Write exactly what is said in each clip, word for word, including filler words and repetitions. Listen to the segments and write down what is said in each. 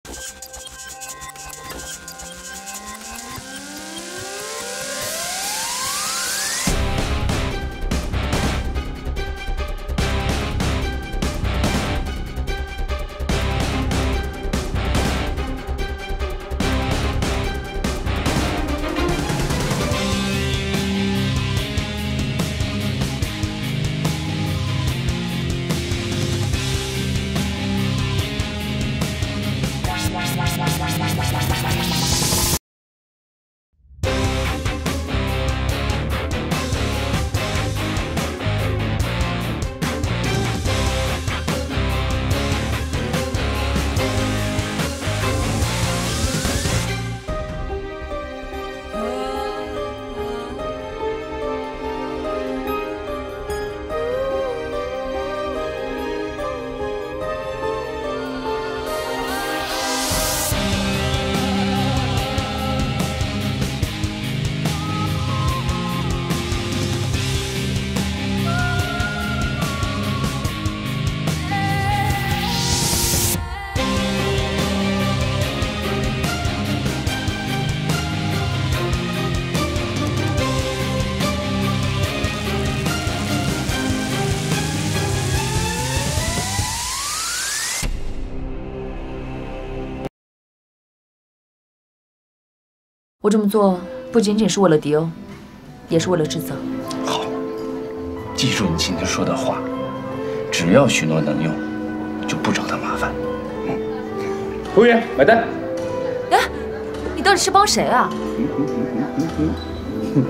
我这么做不仅仅是为了迪欧，也是为了智泽。 好，记住你今天说的话，只要许诺能用，就不找他麻烦。嗯。服务员，买单。 哎，你到底是帮谁啊？ 嗯嗯嗯嗯嗯嗯。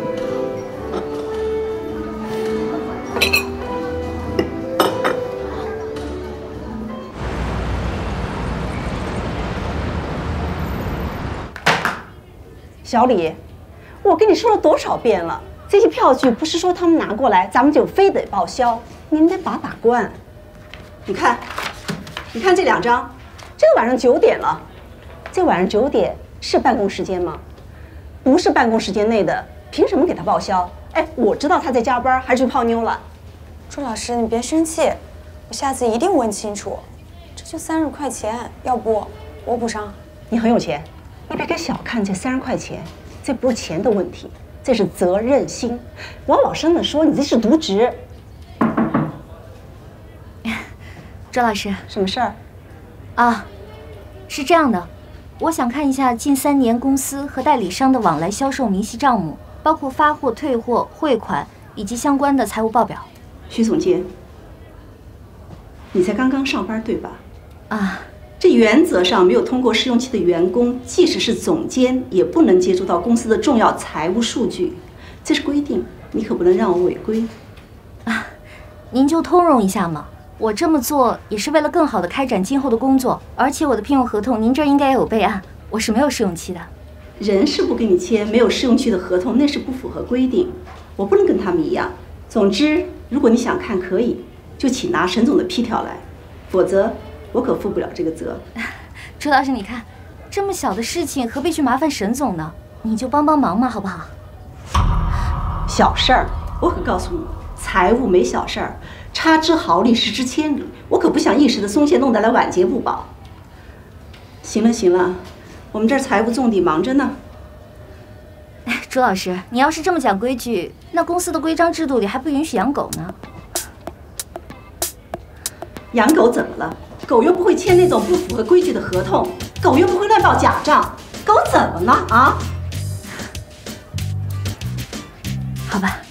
小李，我跟你说了多少遍了，这些票据不是说他们拿过来，咱们就非得报销，您得把把关。你看，你看这两张，这个晚上九点了，这晚上九点是办公时间吗？不是办公时间内的，凭什么给他报销？哎，我知道他在加班，还是去泡妞了。 朱老师，你别生气，我下次一定问清楚。这就三十块钱，要不我补上。 你很有钱。你别小看这三十块钱，这不是钱的问题，这是责任心。往老生的说，你这是渎职。 周老师， 什么事儿？ 啊，是这样的，我想看一下近三年公司和代理商的往来销售明细账目，包括发货、退货、汇款以及相关的财务报表。 徐总监，你才刚刚上班对吧？ 啊。 这原则上没有通过试用期的员工，即使是总监，也不能接触到公司的重要财务数据，这是规定，你可不能让我违规。 啊，您就通融一下嘛。我这么做也是为了更好的开展今后的工作，而且我的聘用合同您这儿应该也有备案，我是没有试用期的。 人事不给你签没有试用期的合同，那是不符合规定，我不能跟他们一样。总之，如果你想看可以，就请拿沈总的批条来，否则。我可负不了这个责。 朱老师，你看，这么小的事情何必去麻烦沈总呢？你就帮帮忙嘛，好不好？ 小事儿，我可告诉你，财务没小事儿，差之毫厘，失之千里。我可不想一时的松懈，弄得来晚节不保。行了行了，我们这儿财务重地忙着呢。 哎，朱老师，你要是这么讲规矩，那公司的规章制度里还不允许养狗呢。 养狗怎么了？狗又不会签那种不符合规矩的合同，狗又不会乱报假账，狗怎么了啊？ 好吧。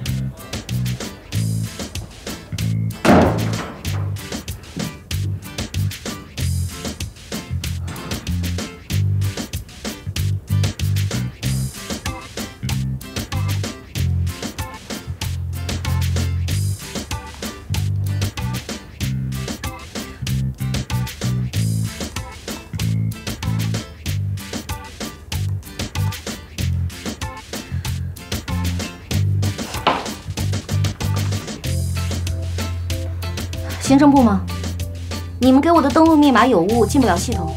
行政部吗？你们给我的登录密码有误，进不了系统。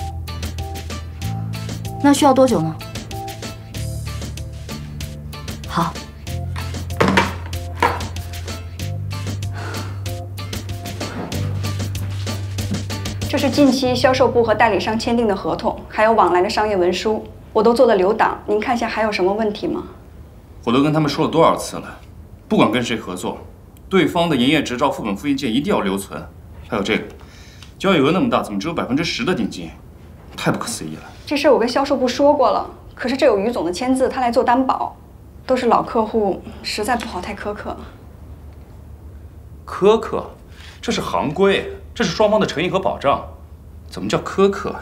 那需要多久呢？好。 这是近期销售部和代理商签订的合同，还有往来的商业文书，我都做了留档。您看一下还有什么问题吗？ 我都跟他们说了多少次了，不管跟谁合作，对方的营业执照副本复印件一定要留存。还有这个，交易额那么大，怎么只有百分之十的定金？太不可思议了。这事我跟销售部说过了，可是这有于总的签字，他来做担保，都是老客户，实在不好太苛刻。苛刻？这是行规，这是双方的诚意和保障，怎么叫苛刻？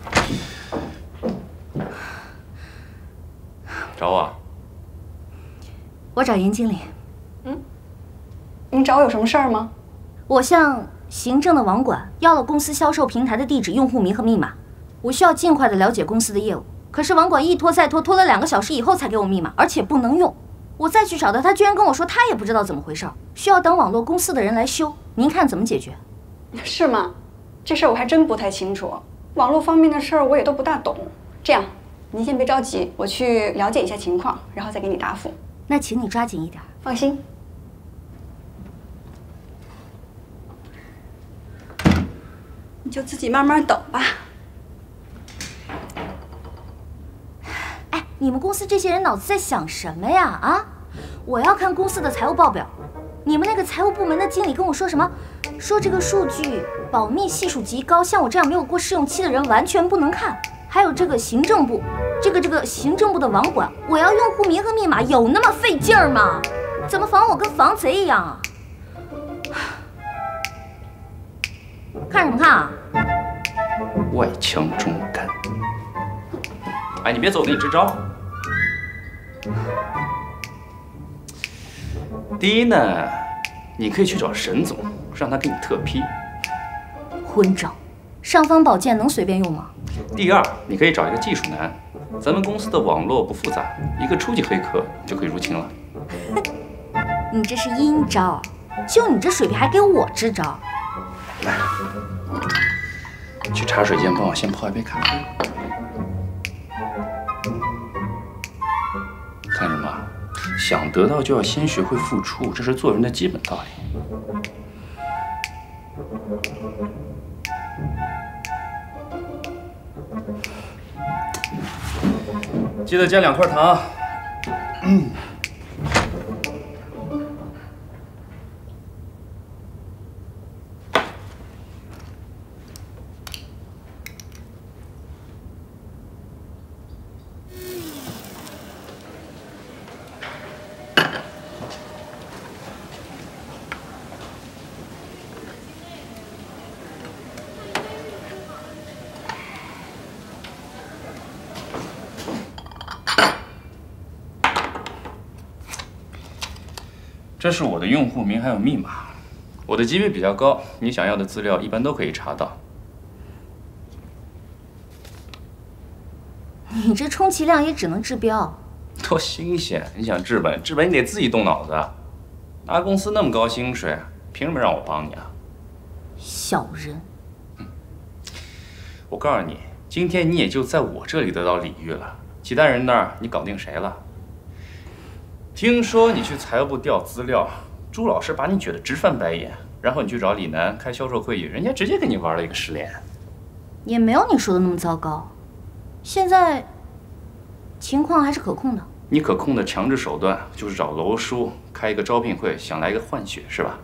找我啊？ 我找严经理。 嗯，您找我有什么事儿吗？ 我向行政的网管要了公司销售平台的地址、用户名和密码，我需要尽快的了解公司的业务。可是网管一拖再拖，拖了两个小时以后才给我密码，而且不能用。我再去找他，他居然跟我说他也不知道怎么回事，需要等网络公司的人来修。您看怎么解决？是吗？这事儿我还真不太清楚，网络方面的事儿我也都不大懂。这样，您先别着急，我去了解一下情况，然后再给你答复。那请你抓紧一点。放心。你就自己慢慢等吧。哎，你们公司这些人脑子在想什么呀？啊，我要看公司的财务报表。你们那个财务部门的经理跟我说什么？说这个数据保密系数极高，像我这样没有过试用期的人完全不能看。还有这个行政部，这个这个行政部的网管，我要用户名和密码，有那么费劲儿吗？怎么防我跟防贼一样啊？看什么看啊？外强中干。哎，你别走，我给你支招。第一呢，你可以去找沈总，让他给你特批。昏招，尚方宝剑能随便用吗？第二，你可以找一个技术男，咱们公司的网络不复杂，一个初级黑客就可以入侵了。你这是阴招，就你这水平还给我支招？来，去茶水间帮我先泡一杯咖啡。看什么？想得到就要先学会付出，这是做人的基本道理。记得加两块糖。嗯。这是我的用户名还有密码，我的级别比较高，你想要的资料一般都可以查到。你这充其量也只能治标，多新鲜！你想治本，治本你得自己动脑子。拿公司那么高薪水，凭什么让我帮你啊？小人！嗯，我告诉你，今天你也就在我这里得到礼遇了，其他人那儿你搞定谁了？ 听说你去财务部调资料，朱老师把你撅得直翻白眼，然后你去找李楠开销售会议，人家直接给你玩了一个失联。也没有你说的那么糟糕，现在情况还是可控的。你可控的强制手段就是找楼叔开一个招聘会，想来一个换血，是吧？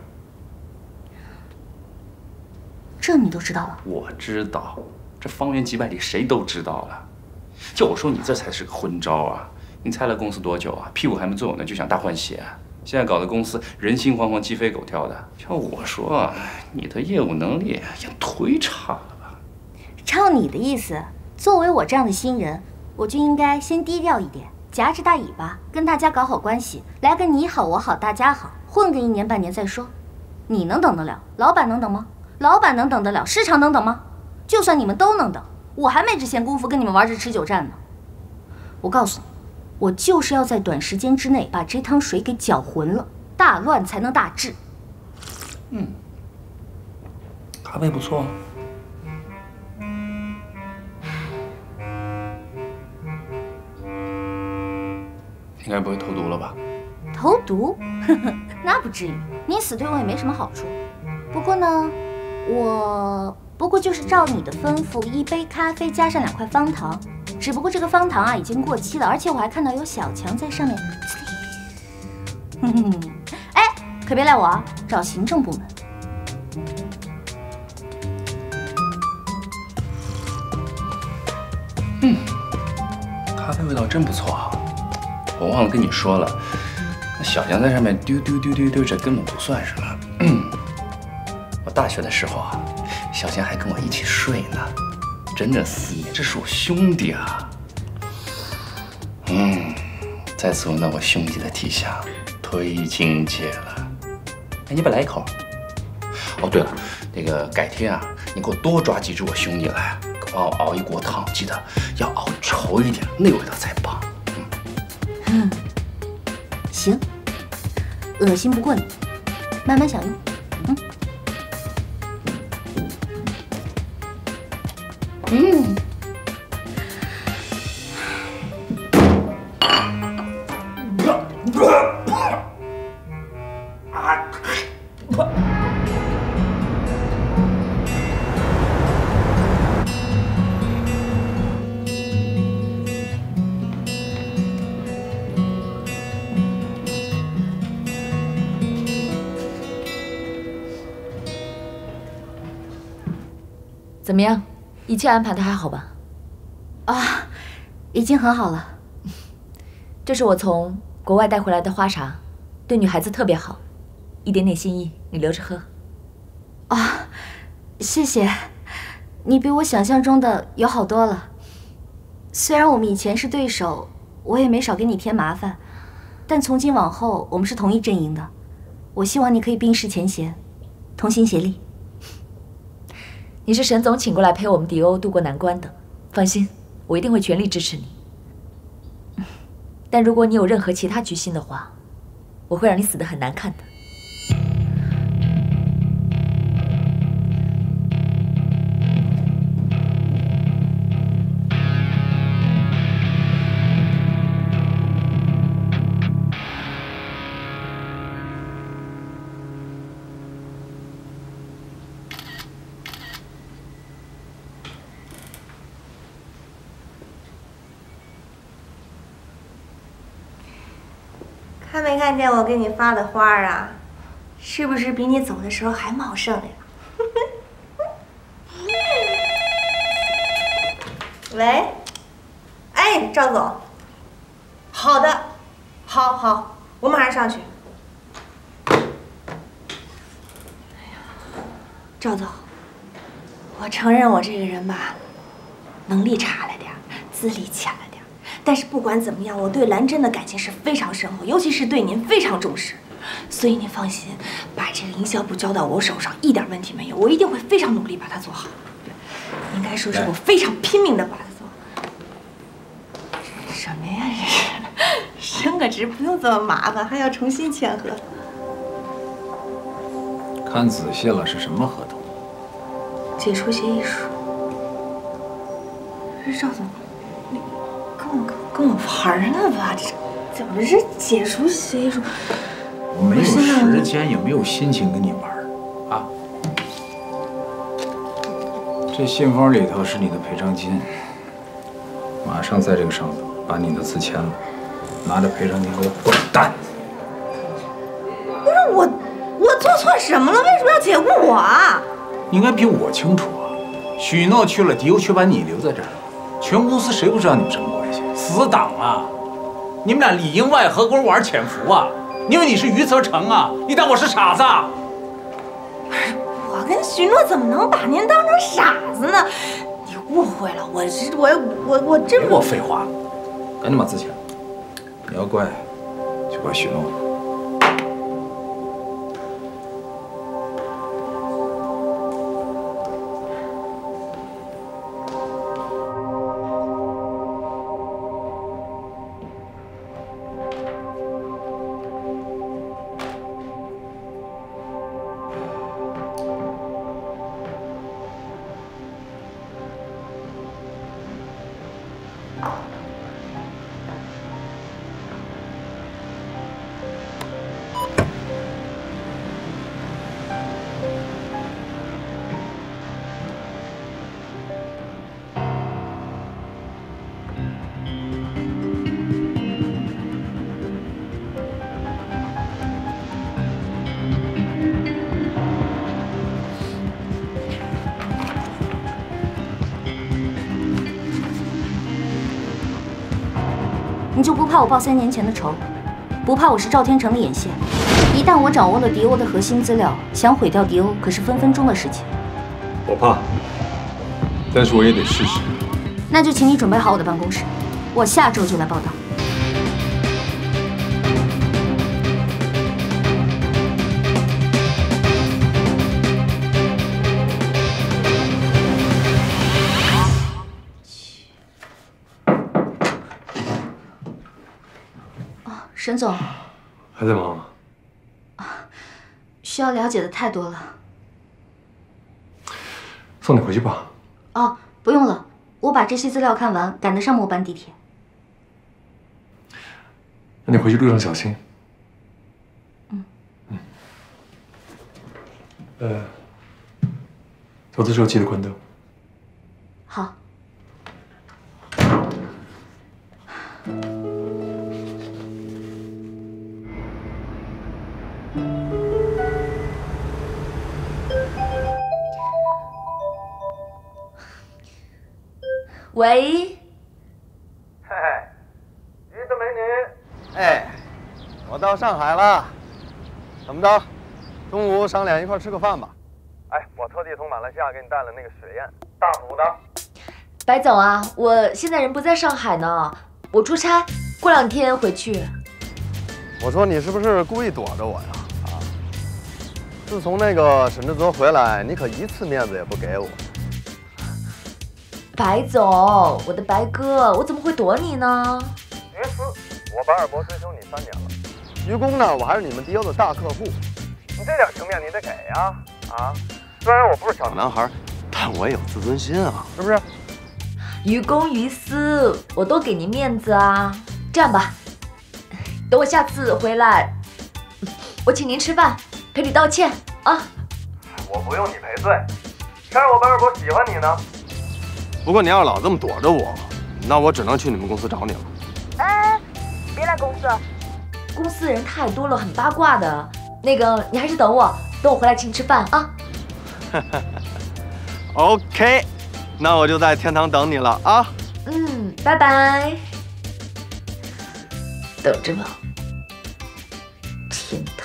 这你都知道了？我知道，这方圆几百里谁都知道了。就我说你这才是个昏招啊！ 你才来公司多久啊？屁股还没坐稳呢，就想大换血？现在搞得公司人心惶惶、鸡飞狗跳的。要我说，你的业务能力也忒差了吧？照你的意思，作为我这样的新人，我就应该先低调一点，夹着大尾巴跟大家搞好关系，来个你好我好大家好，混个一年半年再说。你能等得了？老板能等吗？老板能等得了？市场能等吗？就算你们都能等，我还没这闲工夫跟你们玩这持久战呢。我告诉你。 我就是要在短时间之内把这趟水给搅浑了，大乱才能大治。嗯，咖啡不错。应该不会投毒了吧？投毒？呵呵，那不至于。你死对我也没什么好处。不过呢，我不过就是照你的吩咐，一杯咖啡加上两块方糖。只不过这个方糖啊已经过期了，而且我还看到有小强在上面。哼哼，哎，可别赖我啊，找行政部门。 嗯，咖啡味道真不错啊！我忘了跟你说了，那小强在上面丢丢丢丢丢，这根本不算什么。嗯，我大学的时候啊，小强还跟我一起睡呢，整整四年，这是我兄弟啊。嗯，在此闻到我兄弟的体香，忒亲切了。哎，你不来一口？哦，对了，那个改天啊，你给我多抓几只我兄弟来。 帮我熬一锅汤，记得要熬稠一点，那味道才棒。 嗯，行，恶心不过你，慢慢享用。嗯，嗯。 怎么样？一切安排的还好吧？ 啊，已经很好了。 这是我从国外带回来的花茶，对女孩子特别好，一点点心意，你留着喝。 啊，谢谢，你比我想象中的有好多了。虽然我们以前是对手，我也没少给你添麻烦，但从今往后我们是同一阵营的。我希望你可以冰释前嫌，同心协力。 你是沈总请过来陪我们迪欧渡过难关的，放心，我一定会全力支持你。但如果你有任何其他居心的话，我会让你死得很难看的。 看没看见我给你发的花啊？是不是比你走的时候还茂盛呀？喂，哎，赵总，好的，好好，我马上上去。哎呀，赵总，我承认我这个人吧，能力差了点，资历浅了点。 但是不管怎么样，我对兰真的感情是非常深厚，尤其是对您非常重视，所以您放心，把这个营销部交到我手上，一点问题没有，我一定会非常努力把它做好。应该说是我非常拼命的把它做好。这是什么呀？这是升个职不用这么麻烦，还要重新签合同。 看仔细了，是什么合同？ 解除协议书。这是赵总。 跟我跟我玩呢吧？这怎么是解除协议书？ 我没有时间，也没有心情跟你玩啊！这信封里头是你的赔偿金，马上在这个上头把你的字签了，拿着赔偿金给我滚蛋！ 不是我，我做错什么了？为什么要解雇我啊？ 你应该比我清楚啊！许诺去了，迪欧却把你留在这儿，全公司谁不知道你们什么关系？ 死党啊！你们俩里应外合，给我玩潜伏啊！你以为你是余则成啊？你当我是傻子啊？ 我跟许诺怎么能把您当成傻子呢？你误会了，我是我我我真别给我废话了，赶紧把字签了。你要怪，就怪许诺。 你就不怕我报三年前的仇？不怕我是赵天成的眼线？一旦我掌握了迪欧的核心资料，想毁掉迪欧可是分分钟的事情。 我怕，但是我也得试试。 那就请你准备好我的办公室，我下周就来报道。 沈总， 还在忙吗？ 需要了解的太多了。 送你回去吧。 哦，不用了，我把这些资料看完，赶得上末班地铁。 那你回去路上小心。 嗯嗯。呃，走的时候记得关灯。 好。 喂， 嘿嘿，于的美女，哎，我到上海了，怎么着？中午商量一块吃个饭吧。哎，我特地从马来西亚给你带了那个雪燕，大补的。 白总啊，我现在人不在上海呢，我出差，过两天回去。 我说你是不是故意躲着我呀？啊！自从那个沈志泽回来，你可一次面子也不给我。 白总，我的白哥，我怎么会躲你呢？ 于斯，我白尔博追求你三年了。于公呢，我还是你们迪欧的大客户，你这点情面你得给呀！啊，虽然我不是小男孩，但我也有自尊心啊，是不是？ 于公于私，我都给您面子啊。这样吧，等我下次回来，我请您吃饭，赔礼道歉啊。 我不用你赔罪，谁让我白尔博喜欢你呢？ 不过你要老这么躲着我，那我只能去你们公司找你了。 哎，别来公司，公司人太多了，很八卦的。那个，你还是等我，等我回来请你吃饭啊。 OK， 那我就在天堂等你了啊。 嗯，拜拜。等着吧，天堂。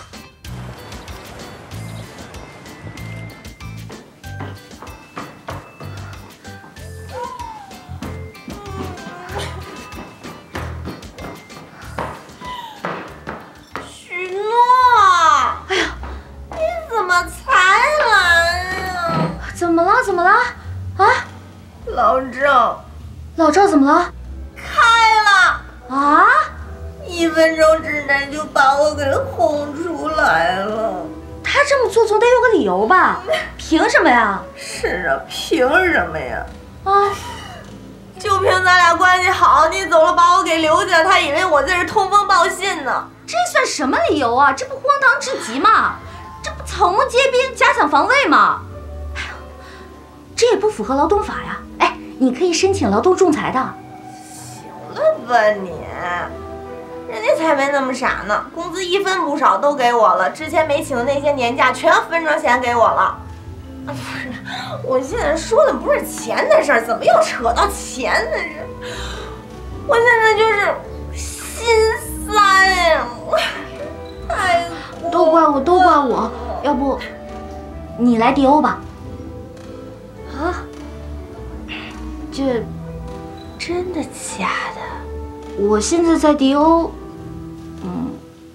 怎么了？怎么了？啊！ 老赵， 老赵怎么了？ 开了啊！ 一分钟之内就把我给轰出来了。 他这么做总得有个理由吧？凭什么呀？ 是啊，凭什么呀？ 啊！ 就凭咱俩关系好，你走了把我给留下，他以为我这是通风报信呢。 这算什么理由啊？这不荒唐至极吗？这不草木皆兵，假想防卫吗？ 这也不符合劳动法呀！哎，你可以申请劳动仲裁的。 行了吧你，人家才没那么傻呢，工资一分不少都给我了，之前没请的那些年假全分成钱给我了。啊，不是，我现在说的不是钱的事儿，怎么又扯到钱的事？我现在就是心塞呀，太都怪我，都怪我，要不你来迪欧吧？ 啊，这真的假的？ 我现在在迪欧，嗯，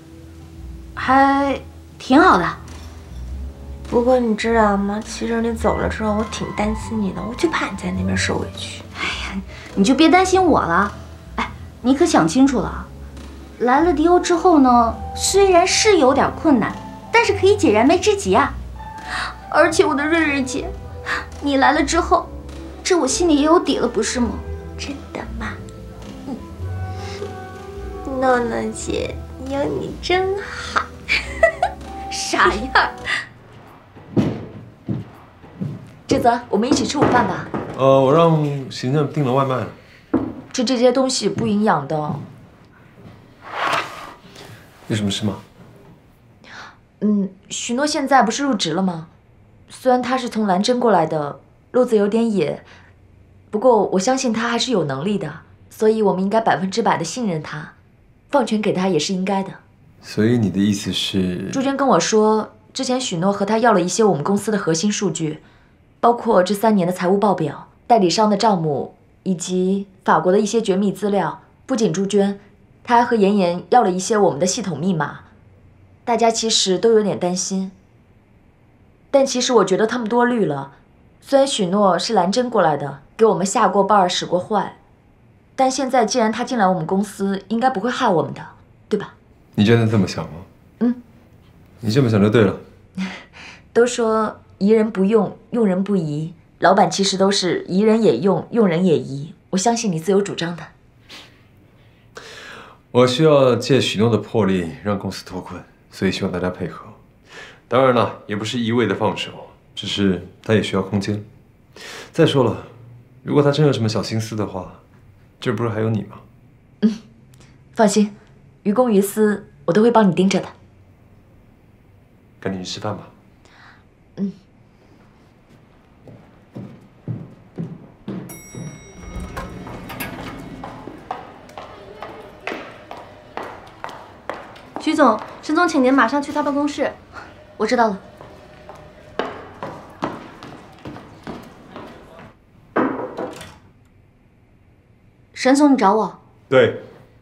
还挺好的。 不过你知道吗？其实你走了之后，我挺担心你的，我就怕你在那边受委屈。 哎呀，你就别担心我了。哎，你可想清楚了，来了迪欧之后呢，虽然是有点困难，但是可以解燃眉之急啊。而且我的瑞瑞姐。 你来了之后，这我心里也有底了，不是吗？ 真的吗？嗯，诺诺姐，有你真好。 傻样。 志泽，我们一起吃午饭吧。 呃，我让行政订了外卖了。 吃这些东西不营养的。 有什么事吗？ 嗯，许诺现在不是入职了吗？ 虽然他是从蓝针过来的，路子有点野，不过我相信他还是有能力的。 所以我们应该百分之百的信任他，放权给他也是应该的。 所以你的意思是？ 朱娟跟我说，之前许诺和他要了一些我们公司的核心数据，包括这三年的财务报表、代理商的账目，以及法国的一些绝密资料。不仅朱娟，他还和妍妍要了一些我们的系统密码。大家其实都有点担心，但其实我觉得他们多虑了。虽然许诺是蓝真过来的，给我们下过绊儿、使过坏，但现在既然他进来我们公司，应该不会害我们的，对吧？ 你真的这么想吗？ 嗯， 你这么想就对了。 都说疑人不用，用人不疑，老板其实都是疑人也用，用人也疑。我相信你自有主张的。 我需要借许诺的魄力让公司脱困，所以希望大家配合。当然了，也不是一味的放手，只是他也需要空间。再说了，如果他真有什么小心思的话，这不是还有你吗？ 嗯，放心，于公于私，我都会帮你盯着的。 赶紧去吃饭吧。 嗯。 徐总，沈总请您马上去他办公室。 我知道了。 沈总，你找我？ 对。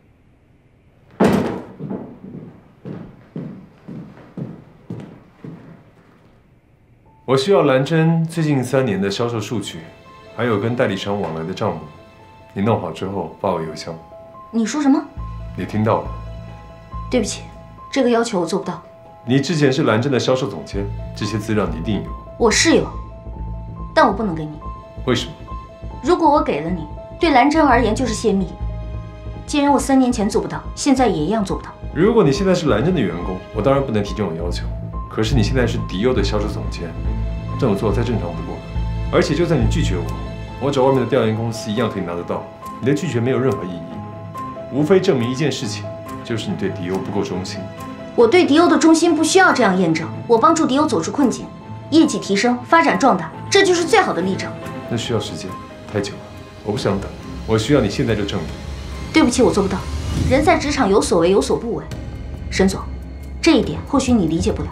我需要蓝真最近三年的销售数据，还有跟代理商往来的账目。你弄好之后发我邮箱。 你说什么？ 你听到了。 对不起，这个要求我做不到。 你之前是蓝真的销售总监，这些资料你一定有。 我是有，但我不能给你。 为什么？ 如果我给了你，对蓝真而言就是泄密。既然我三年前做不到，现在也一样做不到。 如果你现在是蓝真的员工，我当然不能提这种要求。可是你现在是迪欧的销售总监，这么做再正常不过了。而且就算你拒绝我，我找外面的调研公司一样可以拿得到。你的拒绝没有任何意义，无非证明一件事情，就是你对迪欧不够忠心。 我对迪欧的忠心不需要这样验证，我帮助迪欧走出困境，业绩提升，发展壮大，这就是最好的例证。 那需要时间，太久了，我不想等，我需要你现在就证明。 对不起，我做不到。人在职场有所为有所不为，沈总，这一点或许你理解不了。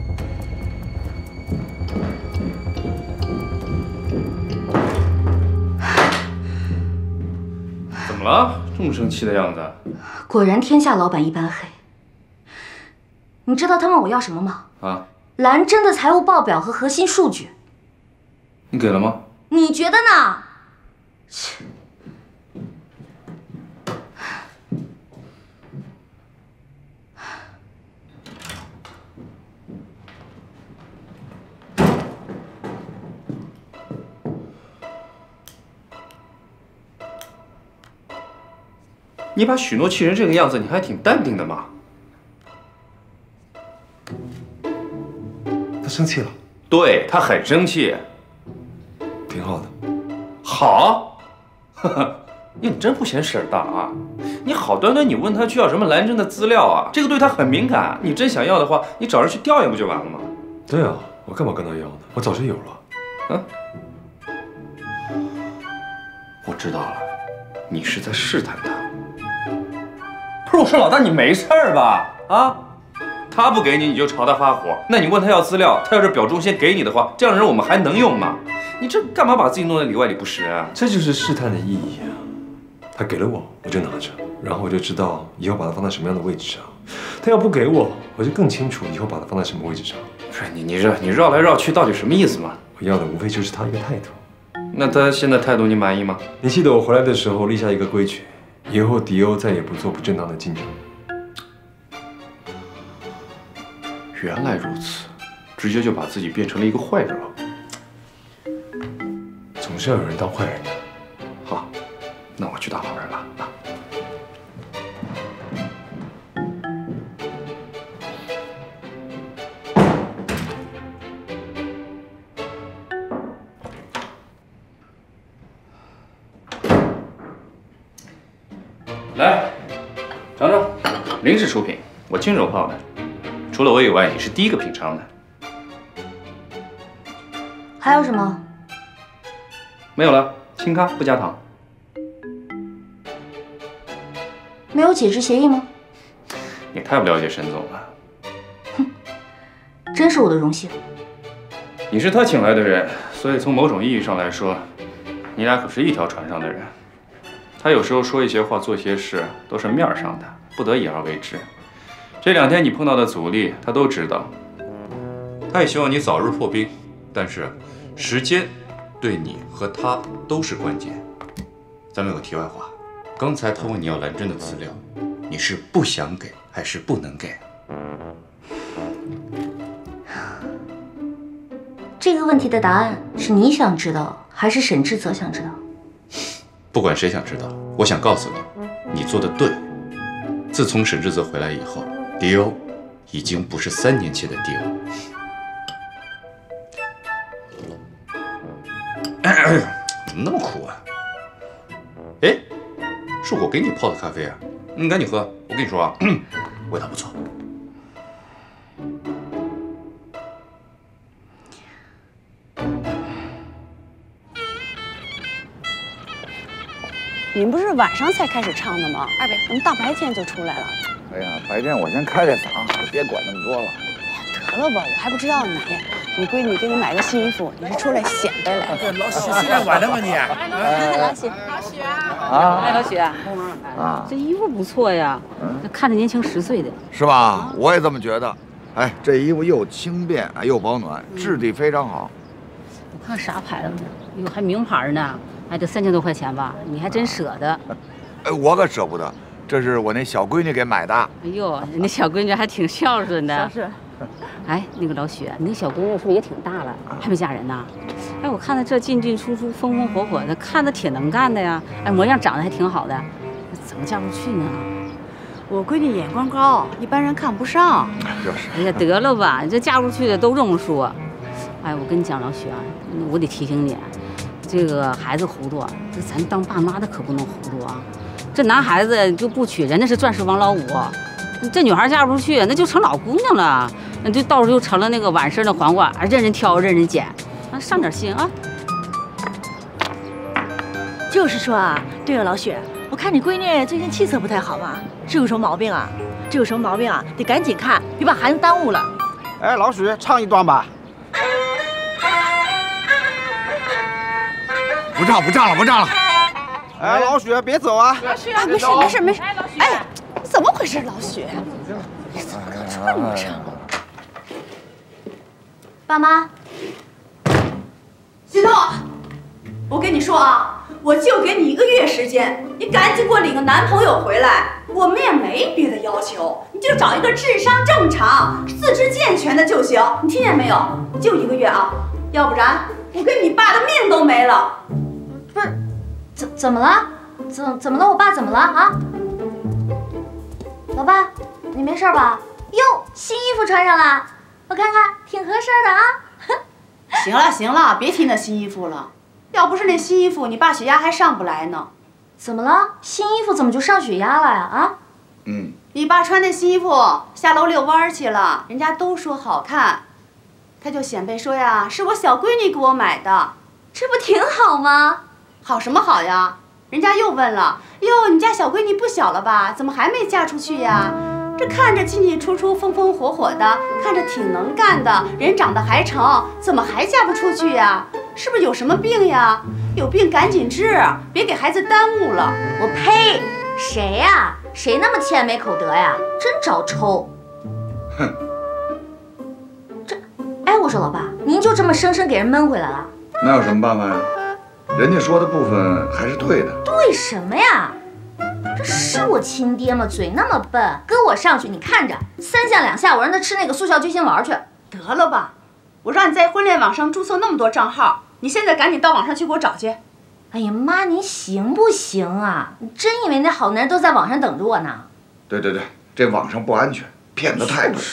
怎么了？这么生气的样子？ 果然天下老板一般黑。你知道他问我要什么吗？ 啊？ 蓝真的财务报表和核心数据。 你给了吗？ 你觉得呢？切！ 你把许诺气成这个样子，你还挺淡定的嘛。 他生气了？ 对，他很生气。 挺好的。 好？呵呵，你真不嫌事儿大啊！你好端端你问他去要什么蓝真的资料啊，这个对他很敏感。你真想要的话，你找人去调研不就完了吗？ 对啊，我干嘛跟他要呢？我早就有了。 嗯，我知道了，你是在试探他。不是，我说老大，你没事儿吧？啊，他不给你，你就朝他发火。那你问他要资料，他要是表忠心给你的话，这样的人我们还能用吗？你这干嘛把自己弄得里外里不是人啊？ 这就是试探的意义啊！他给了我，我就拿着，然后我就知道以后把它放在什么样的位置上。他要不给我，我就更清楚以后把它放在什么位置上。 不是你，你绕你绕来绕去，到底什么意思嘛？ 我要的无非就是他一个态度。 那他现在态度你满意吗？ 你记得我回来的时候立下一个规矩，以后迪欧再也不做不正当的竞争。 原来如此，直接就把自己变成了一个坏人了。 总是要有人当坏人的。 好，那我去当好人了啊。来，尝尝，临时出品，我亲手泡的。除了我以外，你是第一个品尝的。 还有什么？ 没有了，清咖不加糖。 没有解职协议吗？ 你太不了解沈总了。 哼，真是我的荣幸。 你是他请来的人，所以从某种意义上来说，你俩可是一条船上的人。他有时候说一些话、做些事，都是面上的，不得已而为之。这两天你碰到的阻力，他都知道。 他也希望你早日破冰，但是时间对你和他都是关键。咱们有个题外话，刚才他问你要兰真的资料，你是不想给还是不能给？ 这个问题的答案是你想知道，还是沈志泽想知道？ 不管谁想知道，我想告诉你，你做的对。自从沈志泽回来以后，迪欧已经不是三年前的迪欧。怎么那么苦啊？哎，是我给你泡的咖啡啊，你赶紧喝。我跟你说啊，味道不错。 你们不是晚上才开始唱的吗？二位，我们大白天就出来了。 哎呀，白天我先开开嗓，别管那么多了。 得了吧，我还不知道呢。你闺女给你买个新衣服，你是出来显摆来的？ 老许现在晚了吗你？ 老许， 老许啊！ 哎，老许啊， 这衣服不错呀，看着年轻十岁的。 是吧？我也这么觉得。哎，这衣服又轻便啊，又保暖，质地非常好。 我看啥牌子呢？哟，还名牌呢，还得三千多块钱吧？你还真舍得。 哎，我可舍不得，这是我那小闺女给买的。 哎呦，你那小闺女还挺孝顺的。 孝顺。 哎，那个老许，你那小闺女是不是也挺大了，还没嫁人呢？哎，我看她这进进出出、风风火火的，看着挺能干的呀。哎，模样长得还挺好的，怎么嫁不出去呢？ 我闺女眼光高，一般人看不上。 就是。 哎呀，得了吧，这嫁不出去的都这么说。哎，我跟你讲，老许啊，我得提醒你，这个孩子糊涂，这咱当爸妈的可不能糊涂啊。这男孩子就不娶，人家是钻石王老五。这女孩嫁不出去，那就成老姑娘了，那就到时候就成了那个晚生的黄瓜，任人挑，任人拣，啊，上点心啊！ 就是说啊，对了，老许，我看你闺女最近气色不太好嘛，是有什么毛病啊？这有什么毛病啊？得赶紧看，别把孩子耽误了。 哎，老许，唱一段吧。 不唱，不唱了，不唱了。 哎，老许，别走啊！ 老许，啊，没事，没事，没事。哎，怎么回事，老许？你怎么可这么唱？ 爸妈， 许诺，我跟你说啊，我就给你一个月时间，你赶紧给我领个男朋友回来。我们也没别的要求，你就找一个智商正常、四肢健全的就行。你听见没有？就一个月啊，要不然我跟你爸的命都没了。 不是，怎怎么了？怎怎么了？我爸怎么了啊？老爸，你没事吧？哟，新衣服穿上了，我看看，挺合身的啊。 行了行了，别提那新衣服了。要不是那新衣服，你爸血压还上不来呢。 怎么了？新衣服怎么就上血压了呀？啊？ 嗯。 你爸穿那新衣服下楼遛弯去了，人家都说好看，他就显摆说呀，是我小闺女给我买的， 这不挺好吗？ 好什么好呀？人家又问了，哟，你家小闺女不小了吧？怎么还没嫁出去呀？这看着进进出出、风风火火的，看着挺能干的，人长得还成，怎么还嫁不出去呀？是不是有什么病呀？有病赶紧治，别给孩子耽误了。 我呸！谁呀？谁那么欠没口德呀？真招抽！ 哼！ 这，哎，我说老爸，您就这么生生给人闷回来了？ 那有什么办法呀？人家说的部分还是对的。 对什么呀？这是我亲爹吗？嘴那么笨，跟我上去，你看着，三下两下我让他吃那个速效救心丸去。 得了吧，我让你在婚恋网上注册那么多账号，你现在赶紧到网上去给我找去。 哎呀妈，您行不行啊？你真以为那好男人都在网上等着我呢？ 对对对，这网上不安全，骗子太多。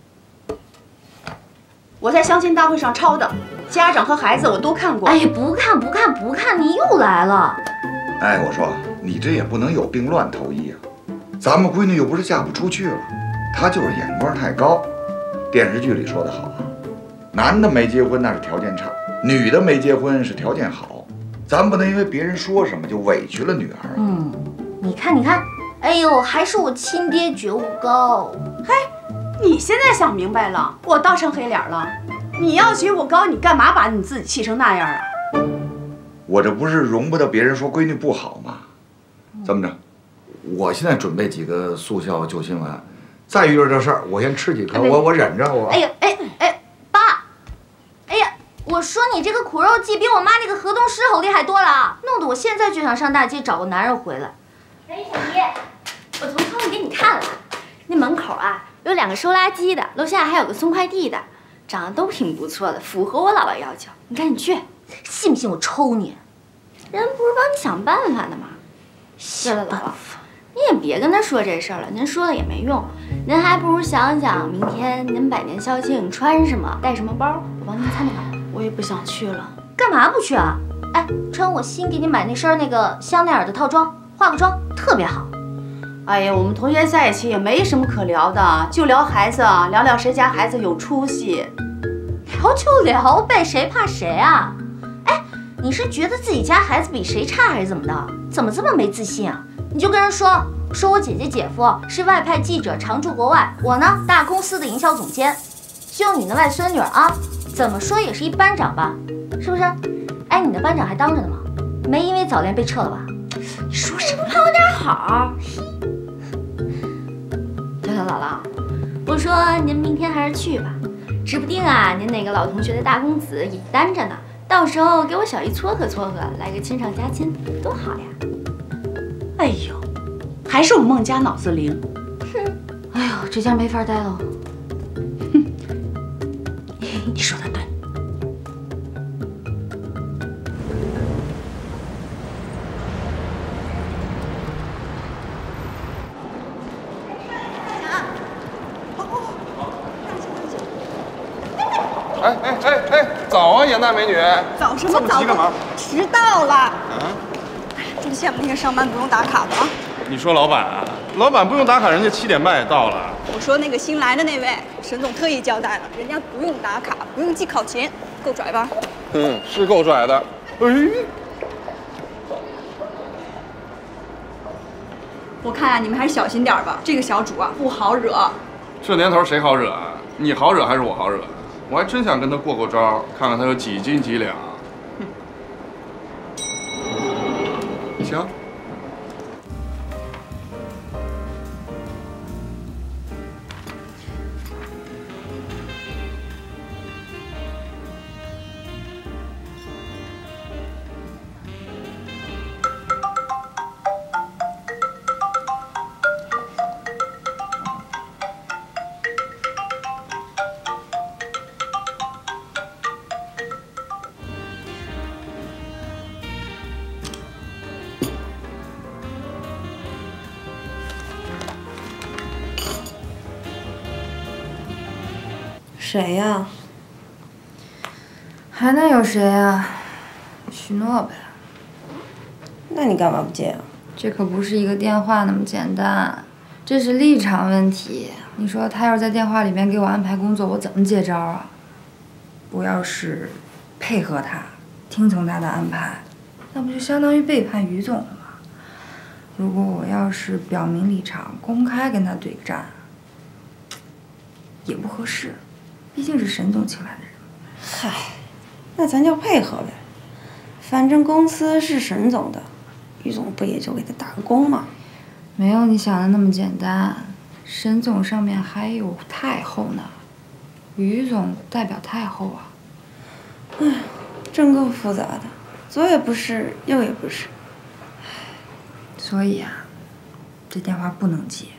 我在相亲大会上抄的，家长和孩子我都看过。 哎呀，不看不看不看，你又来了。 哎，我说你这也不能有病乱投医啊！咱们闺女又不是嫁不出去了，她就是眼光太高。电视剧里说的好啊，男的没结婚那是条件差，女的没结婚是条件好。咱不能因为别人说什么就委屈了女儿。 嗯，你看你看， 哎呦，还是我亲爹觉悟高。 嘿，你现在想明白了，我倒成黑脸了。你要觉悟高，你干嘛把你自己气成那样啊？ 我这不是容不得别人说闺女不好吗？这么着，我现在准备几个速效救心丸，再遇着这事儿，我先吃几颗，我我忍着我。 哎呀，哎哎，爸，哎呀，我说你这个苦肉计比我妈那个河东狮吼厉害多了，弄得我现在就想上大街找个男人回来。哎，小姨，我从窗户给你看了，那门口啊有两个收垃圾的，楼下还有个送快递的，长得都挺不错的，符合我姥姥要求。你赶紧去，信不信我抽你？人不是帮你想办法的吗？对了，姥姥，你也别跟他说这事儿了，您说了也没用。您还不如想想明天您百年校庆穿什么，带什么包，我帮您参谋。 我也不想去了。 干嘛不去啊？哎，穿我新给你买那身那个香奈儿的套装，化个妆特别好。 哎呀，我们同学在一起也没什么可聊的，就聊孩子，聊聊谁家孩子有出息。 聊就聊呗，谁怕谁啊？哎，你是觉得自己家孩子比谁差还是怎么的？怎么这么没自信啊？你就跟人说，说我姐姐姐夫是外派记者，常驻国外，我呢大公司的营销总监，就你那外孙女啊，怎么说也是一班长吧，是不是？哎，你的班长还当着呢吗？没因为早恋被撤了吧？你说什么？还有点好。对了，姥姥，我说您明天还是去吧，指不定啊，您那个老同学的大公子也单着呢，到时候给我小姨撮合撮合，来个亲上加亲，多好呀！ 哎呦，还是我孟家脑子灵。 哼，哎呦，这家没法待了。 哼，你说的对。 哎哎哎哎，早啊，严大美女！ 早什么早？ 急干嘛？ 迟到了。 嗯。 真羡慕那些上班不用打卡的啊！ 你说老板啊？老板不用打卡，人家七点半也到了。 我说那个新来的那位，沈总特意交代了，人家不用打卡，不用记考勤，够拽吧？ 嗯，是够拽的。哎。 我看啊，你们还是小心点吧，这个小主啊不好惹。 这年头谁好惹啊？你好惹还是我好惹？我还真想跟他过过招，看看他有几斤几两。行。 谁呀？ 还能有谁呀？许诺呗。 那你干嘛不接啊？ 这可不是一个电话那么简单，这是立场问题。你说他要是在电话里面给我安排工作，我怎么接招啊？我要是配合他，听从他的安排，那不就相当于背叛于总了吗？如果我要是表明立场，公开跟他对战，也不合适。毕竟是沈总请来的人。 嗨，那咱就配合呗。反正公司是沈总的，于总不也就给他打个工吗？ 没有你想的那么简单。沈总上面还有太后呢，于总代表太后啊。 哎，真够复杂的，左也不是，右也不是。 所以啊，这电话不能接。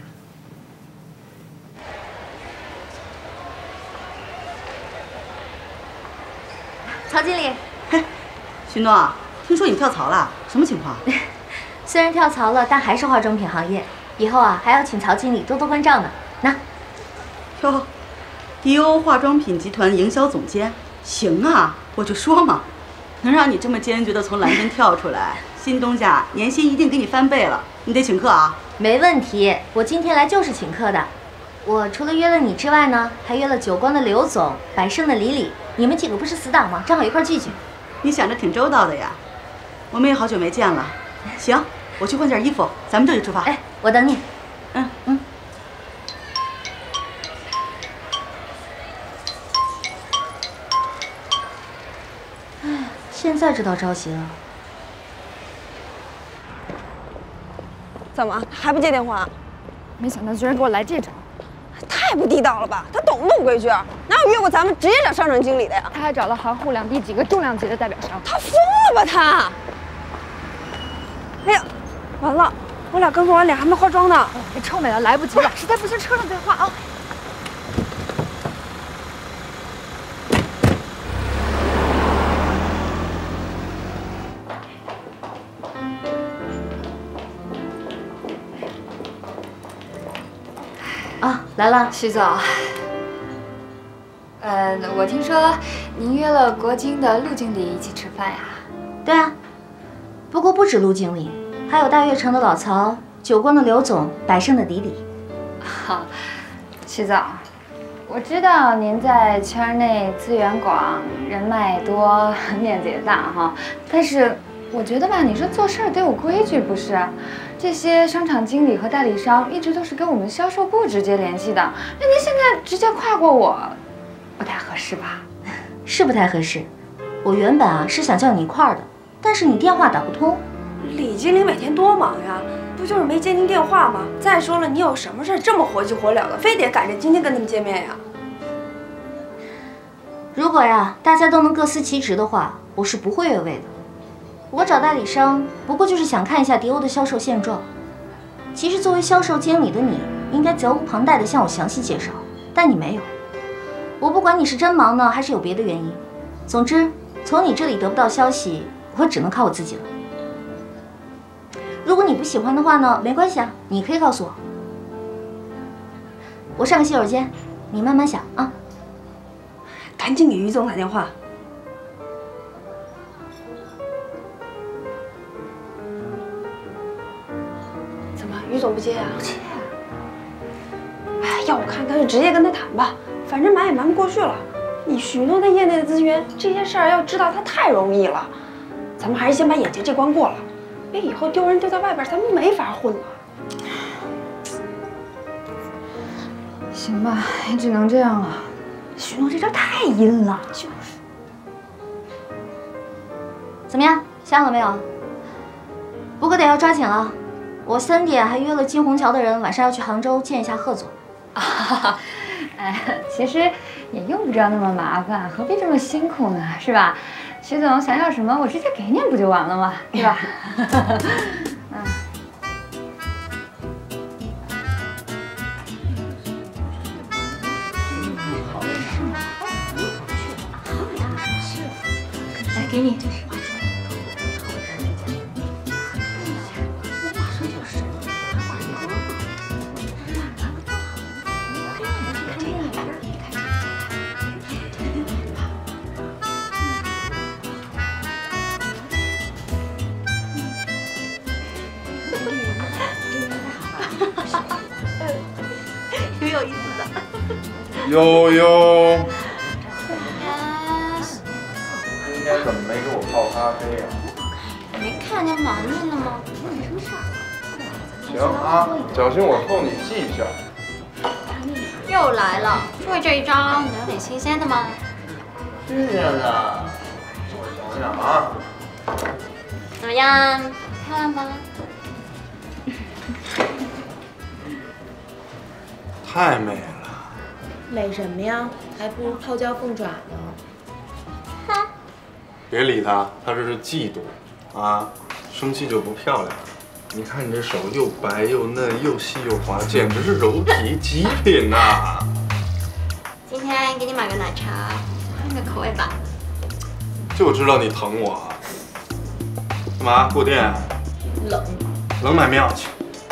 曹经理， 嘿，许诺，听说你跳槽了，什么情况？ 虽然跳槽了，但还是化妆品行业。以后啊，还要请曹经理多多关照呢。那， 哟，迪欧化妆品集团营销总监，行啊，我就说嘛，能让你这么坚决的从蓝针跳出来，新东家年薪一定给你翻倍了。你得请客啊。 没问题，我今天来就是请客的。我除了约了你之外呢，还约了久光的刘总、百盛的李李。你们几个不是死党吗？正好一块聚聚。 你想着挺周到的呀。我们也好久没见了。行，我去换件衣服，咱们这就出发。 哎，我我等你。 嗯嗯。哎，现在知道着急了。 怎么还不接电话？ 没想到居然给我来这招， 太不地道了吧！他懂不懂规矩啊？哪有约过咱们直接找商场经理的呀？ 他还找了杭沪两地几个重量级的代表商。 他疯了吧他！哎呀，完了，我俩刚做完脸还没化妆呢。 这臭美了，来不及了，实在不行车上再化啊。 啊，来了， 徐总。呃，我听说您约了国金的陆经理一起吃饭呀？ 对啊，不过不止陆经理，还有大悦城的老曹、久光的刘总、百盛的迪迪。 好，徐总，我知道您在圈内资源广、人脉多、面子也大哈，但是我觉得吧，你这做事儿得有规矩，不是？这些商场经理和代理商一直都是跟我们销售部直接联系的，那您现在直接跨过我，不太合适吧？ 是不太合适。我原本啊是想叫你一块儿的，但是你电话打不通。 李经理每天多忙呀，不就是没接您电话吗？再说了，你有什么事这么火急火燎的，非得赶着今天跟他们见面呀？ 如果呀大家都能各司其职的话，我是不会越位的。我找代理商不过就是想看一下迪欧的销售现状。其实作为销售经理的你，应该责无旁贷的向我详细介绍，但你没有。我不管你是真忙呢，还是有别的原因。总之，从你这里得不到消息，我只能靠我自己了。如果你不喜欢的话呢，没关系啊，你可以告诉我。我上个洗手间，你慢慢想啊。 赶紧给于总打电话。怎么，于总不接呀？不接。哎，要我看，干脆直接跟他谈吧，反正瞒也瞒不过去了。以许诺在业内的资源，这些事儿要知道他太容易了。咱们还是先把眼前这关过了，别以后丢人丢在外边，咱们没法混了。 行吧，也只能这样了。 许诺这招太阴了。就是。怎么样，想好了没有？不过得要抓紧了，我三点还约了金虹桥的人，晚上要去杭州见一下贺总。 啊，哎，其实也用不着那么麻烦，何必这么辛苦呢？是吧？徐总想要什么，我直接给你不就完了吗？是吧？嗯。 来，给你。挺有意思的。 悠悠，今天怎么没给我泡咖啡呀？ 我没看见忙着呢吗？没什么事儿。 行啊，小心我扣你绩效。 又来了，注意这一招，能有点新鲜的吗？ 新鲜的，我想想啊。 怎么样，漂亮吧？ 太美了。 美什么呀？还不如泡椒凤爪呢。哼！ 别理他，他这是嫉妒啊！生气就不漂亮了。你看你这手又白又嫩又细又滑，简直是柔体极品呐！ 今天给你买个奶茶，换个口味吧。 就知道你疼我。干嘛过电？ 冷。 冷买庙去。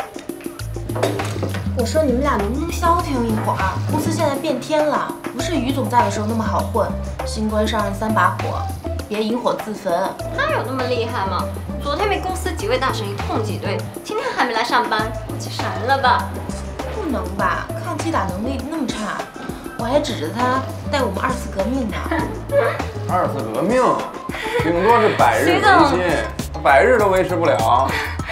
我说你们俩能不能消停一会儿？公司现在变天了，不是于总在的时候那么好混。新官上任三把火，别引火自焚。他有那么厉害吗？昨天被公司几位大神一通挤兑，今天还没来上班，气神了吧？不能吧？抗击打能力那么差，我还指着他带我们二次革命呢。 二次革命，顶多是百日维新，百日都维持不了。